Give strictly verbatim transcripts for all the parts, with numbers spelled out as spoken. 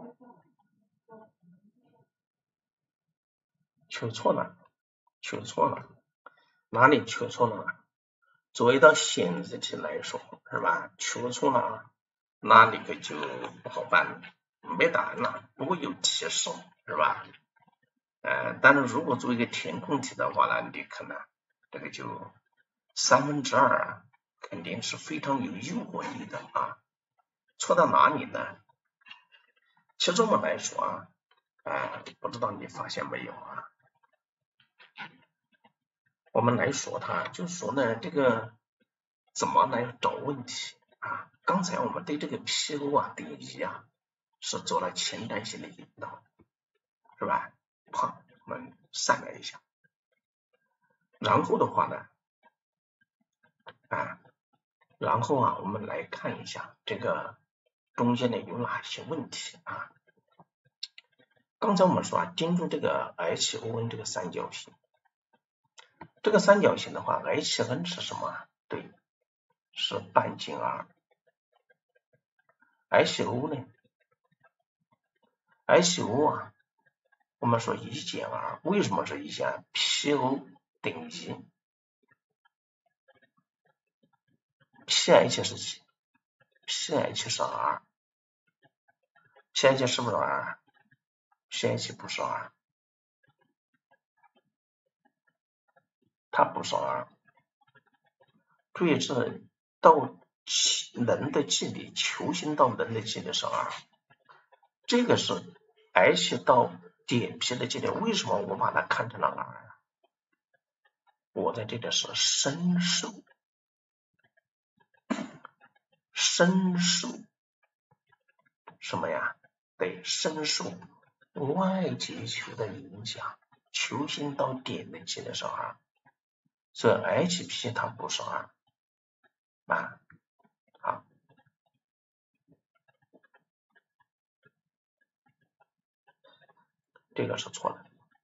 求错了，求错了，哪里求错了？作为到显示器来说，是吧？求错了，那你可就不好办了，没答案了，不过有提示，是吧？呃，但是如果做一个填空题的话呢，你可能这个就三分之二啊，肯定是非常有诱惑力的啊。错到哪里呢？其实这么来说啊，呃，不知道你发现没有啊？我们来说它，就是说呢，这个怎么来找问题啊？刚才我们对这个 P O 啊、定义啊，是做了前瞻性的引导，是吧？好，我们删了一下。然后的话呢，啊，然后啊，我们来看一下这个中间的有哪些问题啊？刚才我们说啊，盯住这个 H O N 这个三角形，这个三角形的话 ，H N 是什么？对，是半径 r。H O 呢 ？H O 啊，我们说一减 r， 为什么是一减 ？P O 等于 P H 是几 ？P H 是 r，P H 是不是 r？P H 不是 r， 它不是 r。注意是到能的距离，球形到能的距离是 r， 这个是 H 到点 P 的距离。为什么我把它看成了 r？ 我在这里是伸受，伸受什么呀？对，伸受外接球的影响，球形到点的距离是 r， 所以 H P 它不是 r 啊。好，这个是错的。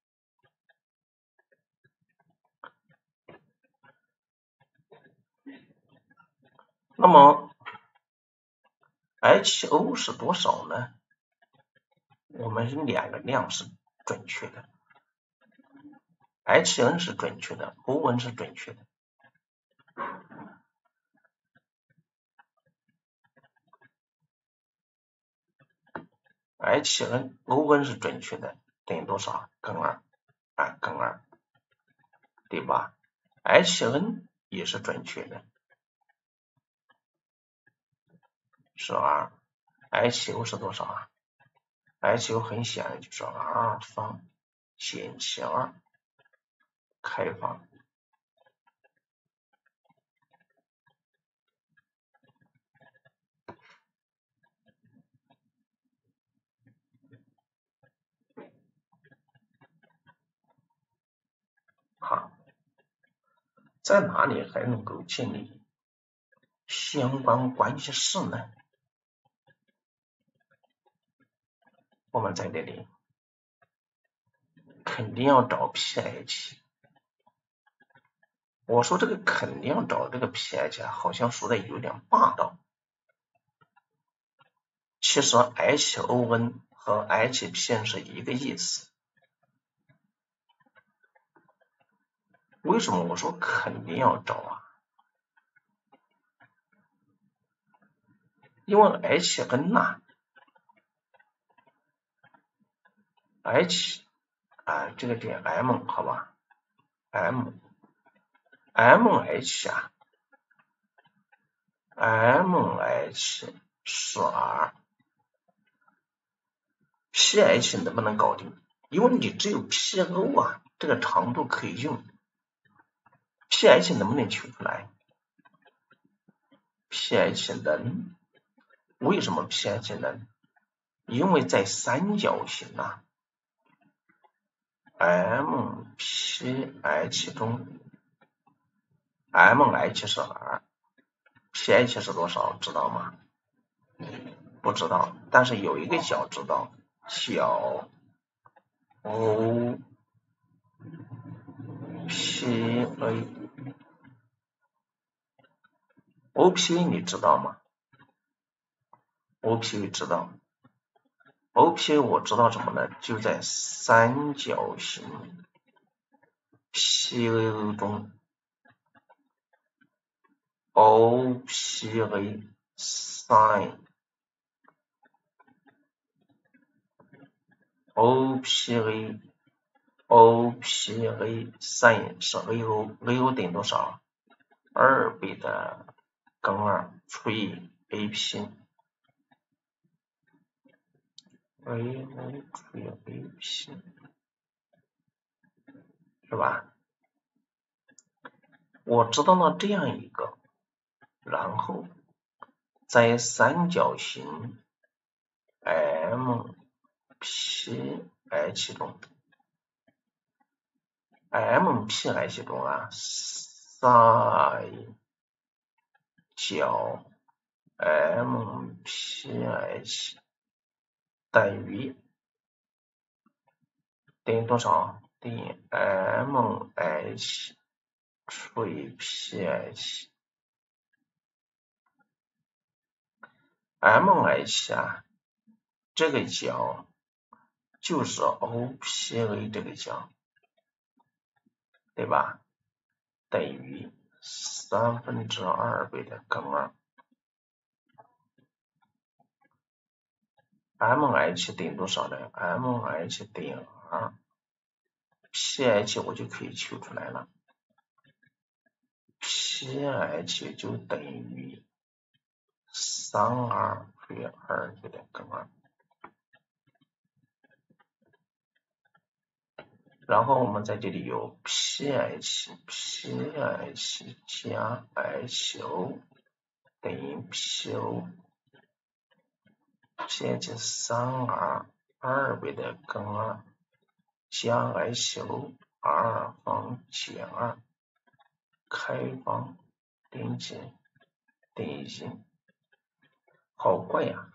那么 H O 是多少呢？我们两个量是准确的 ，H N 是准确的 ，O N 是准确的。H N O N 是准确的，等于多少？根二啊，根二，对吧 ？H N 也是准确的，是 r。H O 是多少啊 ？H O 很显然就是 r 方减去二开方。好，在哪里还能够建立相关关系式呢？我们在这里肯定要找 P H。我说这个肯定要找这个 P H 好像说的有点霸道。其实 H O N 和 H P N 是一个意思。为什么我说肯定要找啊？因为 H N 呐、啊、，H 啊这个点 M 好吧 ，M M H 啊 ，M H 是 R。P H 能不能搞定？因为你只有 P O 啊，这个长度可以用。P H 能不能求出来 ？P H 能。为什么 P H 能？因为在三角形啊 M P H 中 M H 是 R，P H 是多少？知道吗？不知道，但是有一个角知道，角 O P A O P A 你知道吗？ O P A 知道 O P A 我知道什么呢？就在三角形 P A 中 O P A sin O P A O P A sin 是 A O，A O 等于多少？二倍的根二除以 A P，A O 除以 A P， 是吧？我知道了这样一个，然后在三角形 M P H 中 M P H 中啊 sin 角 M P H 等于等于多少？等于 M H 除以 P H。 M H 啊，这个角就是 O P A 这个角，对吧？等于三分之二倍的根二。M H 等于多少呢？ M H 等于二 ，P H 我就可以求出来了。P H 就等于三二除以二倍的根二。然后我们在这里有 P H，P H 加 H O 等于 P O。P H 三二二倍的根二加 H O 二方减二开方等于几？等于一。好怪呀、啊！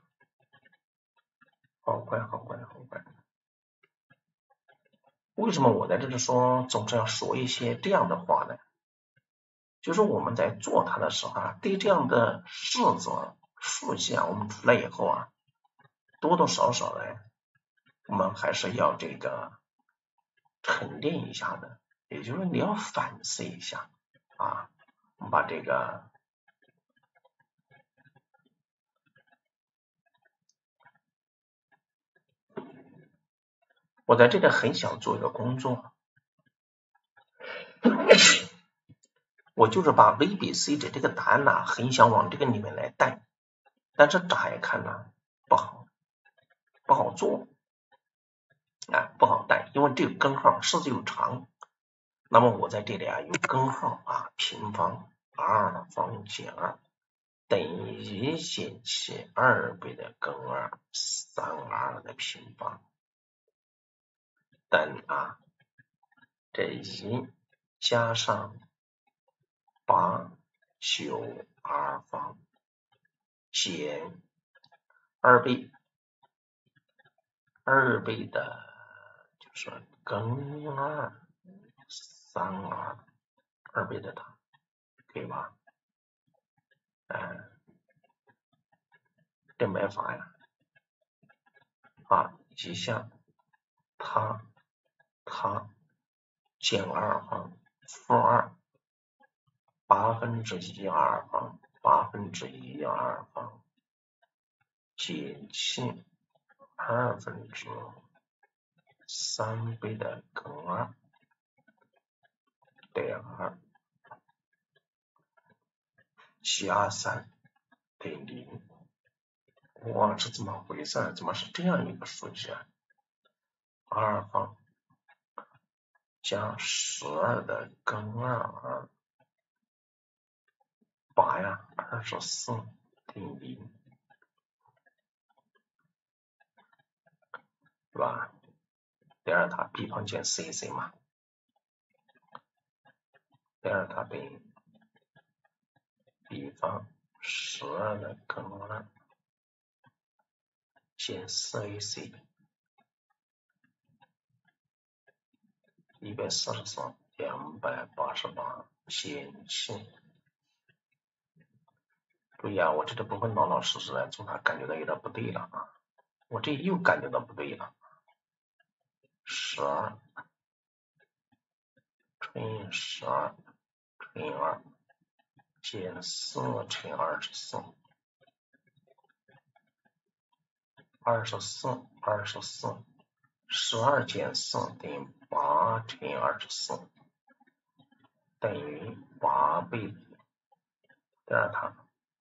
好怪，好怪，好怪！为什么我在这里说总是要说一些这样的话呢？就是我们在做它的时候啊，对这样的式子、数据啊，我们出来以后啊，多多少少的，我们还是要这个沉淀一下的，也就是你要反思一下啊。我们把这个我在这里很想做一个工作，我就是把 V B C 的这个答案呢、啊，很想往这个里面来带，但是乍一看呢不好，不好做啊，不好带，因为这个根号式子又长。那么我在这里啊有根号啊平方二方减二等于一减去二倍的根二三二的平方等啊这一加上八九二方减二倍二倍的就是根二三二二倍的它，可以吧？嗯，这没法呀。啊，一下它它减二方负二八分之一二方八分之一二方减去二分之三倍的根二等于二加三等于零。哇，这怎么回事？怎么是这样一个数据啊？二方加十二的根二二八呀，二十四等于零，是吧？德尔塔 b 方减 c c 嘛，德尔塔等于 b 方十二的根二减四 a c， 一百四十四两百八十八减去。注意啊，我这个部分老老实实的，总感觉到有点不对了啊。 我这又感觉到不对了，十二乘以十二乘以二减四乘以二十四，二十四二十四，十二减四等于八乘以二十四，等于八倍德尔塔。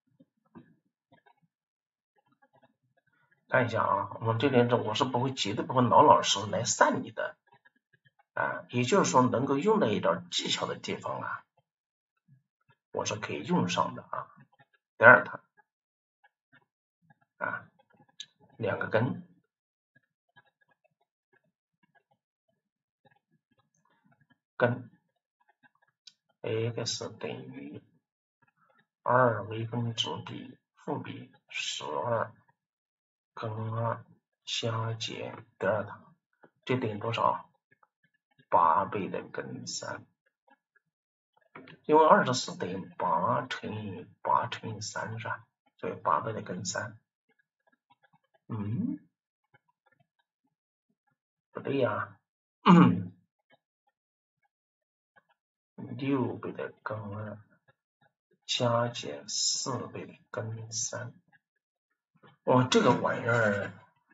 看一下啊，我们这点我是不会绝对不会老老实实来算你的啊，也就是说能够用到一点技巧的地方啊，我是可以用上的啊。德尔塔啊，两个根，根 x 等于二微分之 b 负 b 十二根二加减德尔塔，这等于多少？八倍的根三，因为二十四等于八乘以八乘以三是吧？所以八倍的根三。嗯，不对呀、啊，六倍的根二加减四倍的根三。哇，这个玩意儿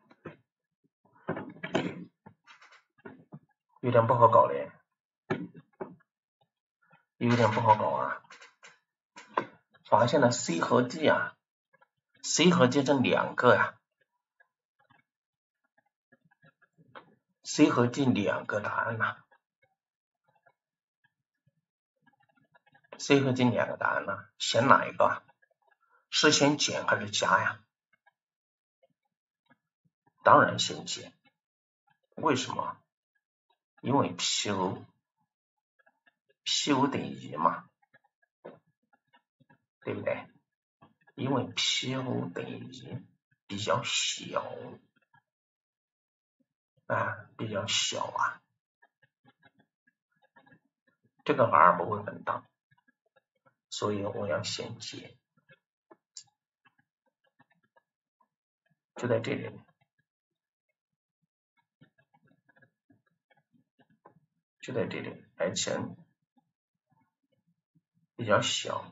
有点不好搞嘞，有点不好搞啊。发现了 C 和 D 啊 ，C 和 D 这两个呀、啊、，C 和 D 两个答案呐、啊、，C 和 D 两个答案呢、啊，选哪一个？是先减还是加呀？当然先减，为什么？因为 P O P O 等于一嘛，对不对？因为 P O 等于一比较小啊，比较小啊，这个 R 不会很大，所以我要先减，就在这里，就在这里 ，H N 比较小。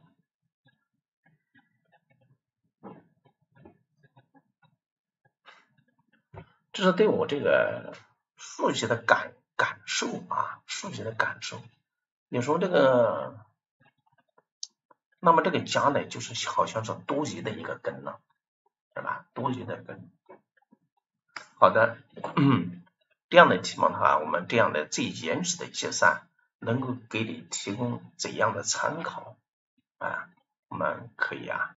这是对我这个数学的感感受啊，数学的感受。有时候这个，那么这个加呢，就是好像是多余的一个根了，是吧？多余的根。好的，这样的题目的话，我们这样的最原始的计算，能够给你提供怎样的参考啊？我们可以啊。